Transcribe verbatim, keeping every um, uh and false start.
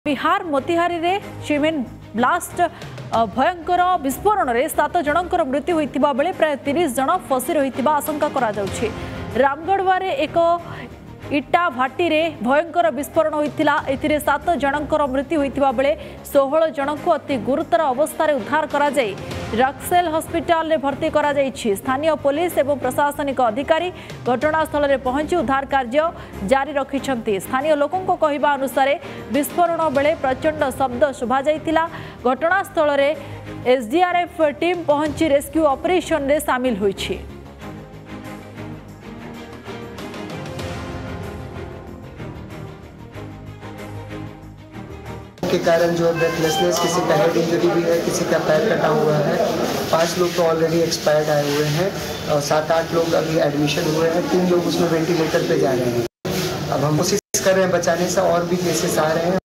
बिहार मोतिहारी रे cement blast भयंकर विस्फोरण में सात जनकर मृत्यु होता बेले प्राय तीस जन फसी रही आशंका करा जाउछि। रामगढ़ एक इटा भाटी रे भयंकर विस्फोरण होता एथिरे सात जनकर मृत्यु होता बेले सोलह जन को अति गुरुतर अवस्था उद्धार करा जाई रक्सेल हॉस्पिटल रे भर्ती करा जाइछि। स्थानीय पुलिस एवं प्रशासनिक अधिकारी घटनास्थल रे पहुंची उद्धार कार्य जारी रखिछन्ति। स्थानीय लोकों को कहवा अनुसार विस्फोरण बेले प्रचंड शब्द शुभा जाइतिला। घटनास्थल रे एसडीआरएफ टीम पहुंची रेस्क्यू ऑपरेशन रे शामिल होइछि। के कारण जो ब्रेथलेसनेस, किसी का हेड इंजरी भी है, किसी का पैर कटा हुआ है। पांच लोग तो ऑलरेडी एक्सपायर्ड आए हुए हैं और सात आठ लोग अभी एडमिशन हुए हैं। तीन लोग उसमें वेंटिलेटर पे जा रहे हैं। अब हम कोशिश कर रहे हैं बचाने से, और भी केसेस आ रहे हैं।